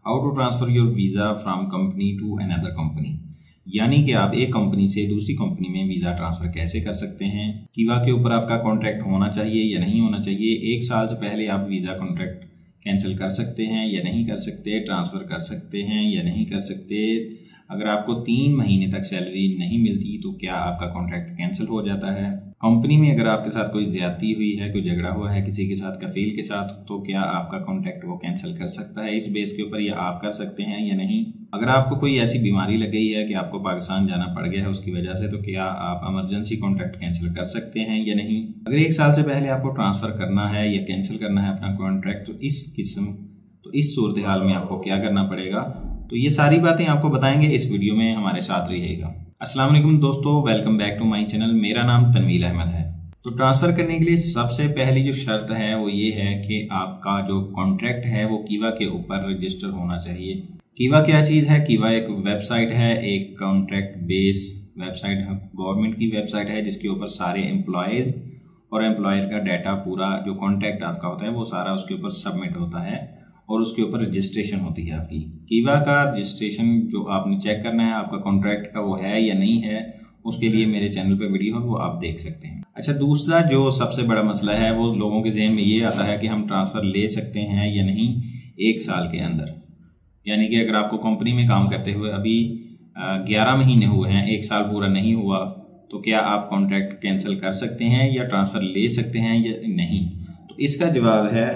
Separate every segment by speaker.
Speaker 1: How to transfer your visa from company to another company, यानी कि आप एक कंपनी से दूसरी कंपनी में वीज़ा ट्रांसफ़र कैसे कर सकते हैं। कीवा के ऊपर आपका कॉन्ट्रैक्ट होना चाहिए या नहीं होना चाहिए, 1 साल से पहले आप वीज़ा कॉन्ट्रैक्ट कैंसिल कर सकते हैं या नहीं कर सकते, ट्रांसफ़र कर सकते हैं या नहीं कर सकते। अगर आपको 3 महीने तक सैलरी नहीं मिलती तो क्या आपका कॉन्ट्रैक्ट कैंसिल हो जाता है। कंपनी में अगर आपके साथ कोई ज्यादती हुई है, कोई झगड़ा हुआ है किसी के साथ, कफील के साथ, तो क्या आपका कॉन्ट्रैक्ट वो कैंसिल कर सकता है। इस बेस के ऊपर ये आप कर सकते हैं या नहीं। अगर आपको कोई ऐसी बीमारी लग गई है कि आपको पाकिस्तान जाना पड़ गया है उसकी वजह से, तो क्या आप इमरजेंसी कॉन्ट्रैक्ट कैंसिल कर सकते हैं या नहीं। अगर 1 साल से पहले आपको ट्रांसफ़र करना है या कैंसिल करना है अपना कॉन्ट्रैक्ट, तो इस सूरत हाल में आपको क्या करना पड़ेगा, तो ये सारी बातें आपको बताएंगे इस वीडियो में, हमारे साथ रहिएगा। अस्सलाम वालेकुम दोस्तों, welcome back to my channel. मेरा नाम तनवीर अहमद है। तो ट्रांसफ़र करने के लिए सबसे पहली जो शर्त है वो ये है कि आपका जो कॉन्ट्रैक्ट है वो कीवा के ऊपर रजिस्टर होना चाहिए। कीवा क्या चीज़ है? कीवा एक वेबसाइट है, एक कॉन्ट्रैक्ट बेस वेबसाइट है, गवर्नमेंट की वेबसाइट है, जिसके ऊपर सारे एम्प्लॉयज़ और एम्प्लॉयर का डाटा, पूरा जो कॉन्ट्रैक्ट आपका होता है वो सारा उसके ऊपर सबमिट होता है और उसके ऊपर रजिस्ट्रेशन होती है आपकी। कीवा का रजिस्ट्रेशन जो आपने चेक करना है आपका कॉन्ट्रैक्ट का वो है या नहीं है, उसके लिए मेरे चैनल पे वीडियो है, वो आप देख सकते हैं। अच्छा, दूसरा जो सबसे बड़ा मसला है वो लोगों के जहन में ये आता है कि हम ट्रांसफ़र ले सकते हैं या नहीं 1 साल के अंदर। यानी कि अगर आपको कंपनी में काम करते हुए अभी 11 महीने हुए हैं, 1 साल पूरा नहीं हुआ, तो क्या आप कॉन्ट्रैक्ट कैंसिल कर सकते हैं या ट्रांसफ़र ले सकते हैं या नहीं। तो इसका जवाब है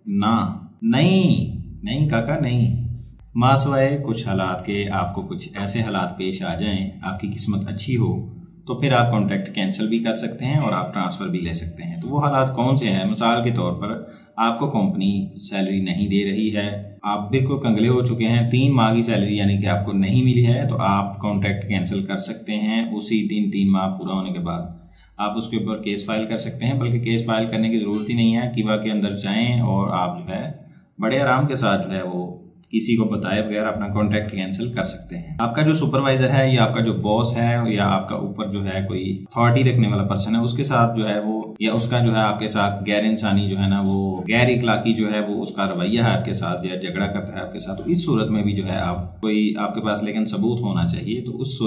Speaker 1: नहीं काका, नहीं। मासवाए कुछ हालात के आपको कुछ ऐसे हालात पेश आ जाएं, आपकी किस्मत अच्छी हो, तो फिर आप कॉन्ट्रैक्ट कैंसिल भी कर सकते हैं और आप ट्रांसफ़र भी ले सकते हैं। तो वो हालात कौन से हैं? मिसाल के तौर पर आपको कंपनी सैलरी नहीं दे रही है, आप बिल्कुल कंगले हो चुके हैं, 3 माह की सैलरी यानी कि आपको नहीं मिली है, तो आप कॉन्ट्रैक्ट कैंसिल कर सकते हैं उसी दिन। 3 माह पूरा होने के बाद आप उसके ऊपर केस फाइल कर सकते हैं। बल्कि केस फाइल करने की ज़रूरत ही नहीं है, कीवा के अंदर जाएँ और आप जो है बड़े आराम के साथ जो है वो किसी को बताए बगैर अपना कॉन्ट्रैक्ट कैंसिल कर सकते हैं। आपका जो सुपरवाइजर है या आपका जो बॉस है या आपका ऊपर जो है कोई अथॉरिटी रखने वाला पर्सन है, उसके साथ जो है वो, या उसका जो है आपके साथ गैर इंसानी जो है ना, वो गैर इखलाकी जो है वो उसका रवैया है आपके साथ या झगड़ा करता है आपके साथ, तो इस सूरत में भी जो है आप कोई आपके पास लेकिन सबूत होना चाहिए। तो उस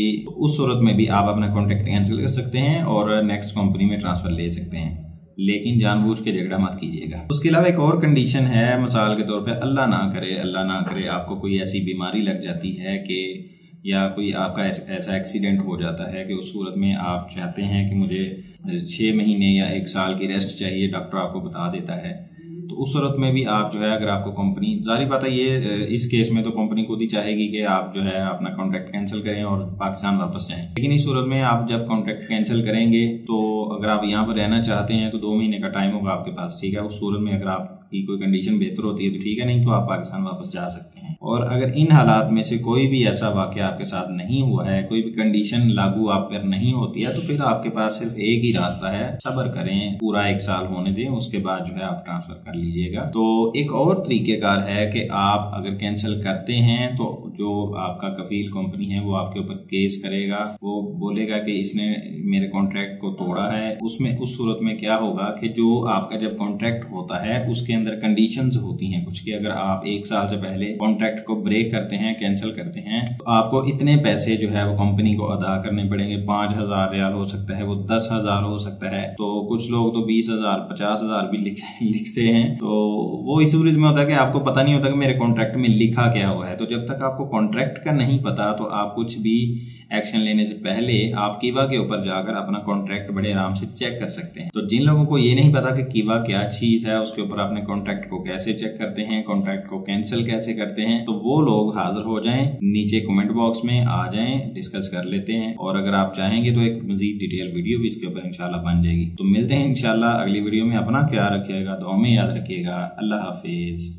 Speaker 1: सूरत में भी आप अपना कॉन्ट्रैक्ट कैंसिल कर सकते हैं और नेक्स्ट कंपनी में ट्रांसफर ले सकते हैं, लेकिन जानबूझ के झगड़ा मत कीजिएगा। उसके अलावा एक और कंडीशन है, मिसाल के तौर पे अल्लाह ना करे आपको कोई ऐसी बीमारी लग जाती है कि या कोई आपका ऐसा एक्सीडेंट हो जाता है कि उस सूरत में आप चाहते हैं कि मुझे 6 महीने या 1 साल की रेस्ट चाहिए, डॉक्टर आपको बता देता है, तो उस सूरत में भी आप जो है, अगर आपको कंपनी, जारी बात है ये इस केस में तो कंपनी खुद ही चाहेगी कि आप जो है अपना कॉन्ट्रैक्ट कैंसिल करें और पाकिस्तान वापस जाएं। लेकिन इस सूरत में आप जब कॉन्ट्रैक्ट कैंसिल करेंगे तो अगर आप यहाँ पर रहना चाहते हैं तो 2 महीने का टाइम होगा आपके पास, ठीक है। उस सूरत में अगर आपकी कोई कंडीशन बेहतर होती है तो ठीक है, नहीं तो आप पाकिस्तान वापस जा सकते हैं। और अगर इन हालात में से कोई भी ऐसा वाकया आपके साथ नहीं हुआ है, कोई भी कंडीशन लागू आप पर नहीं होती है, तो फिर आपके पास सिर्फ एक ही रास्ता है, सब्र करें, पूरा 1 साल होने दें, उसके बाद जो है आप ट्रांसफर कर लीजिएगा। तो एक और तरीकेकार है कि आप अगर कैंसिल करते हैं तो जो आपका कफील कंपनी है वो आपके ऊपर केस करेगा, वो बोलेगा कि इसने मेरे कॉन्ट्रैक्ट को तोड़ा है। उस सूरत में क्या होगा कि जो आपका जब कॉन्ट्रैक्ट होता है उसके अंदर कंडीशंस होती हैं कुछ, कि अगर आप 1 साल से पहले कॉन्ट्रैक्ट को ब्रेक करते हैं, कैंसिल करते हैं, तो आपको इतने पैसे जो है वो कंपनी को अदा करने पड़ेंगे। 5,000 रियाल हो सकता है, वो 10,000 हो सकता है, तो कुछ लोग तो 20,000 50,000 भी लिखते हैं। तो वो इस सूरज में होता है कि आपको पता नहीं होता कि मेरे कॉन्ट्रैक्ट में लिखा क्या हुआ है। तो जब तक आपको कॉन्ट्रैक्ट का नहीं पता तो आप कुछ भी एक्शन लेने से पहले आप कीवा के ऊपर जाकर अपना कॉन्ट्रैक्ट बड़े आराम से चेक कर सकते हैं। तो जिन लोगों को ये नहीं पता कि कीवा क्या चीज है, उसके ऊपर अपने कॉन्ट्रैक्ट को कैसे चेक करते हैं, कॉन्ट्रैक्ट को कैंसिल कैसे करते हैं, तो वो लोग हाजिर हो जाएं, नीचे कमेंट बॉक्स में आ जाएं, डिस्कस कर लेते हैं। और अगर आप चाहेंगे तो एक मजीद डिटेल वीडियो भी इसके ऊपर इंशाल्लाह बन जाएगी। तो मिलते हैं इंशाल्लाह अगली वीडियो में। अपना ख्याल रखिएगा, दुआ में याद रखिएगा। अल्लाह हाफिज।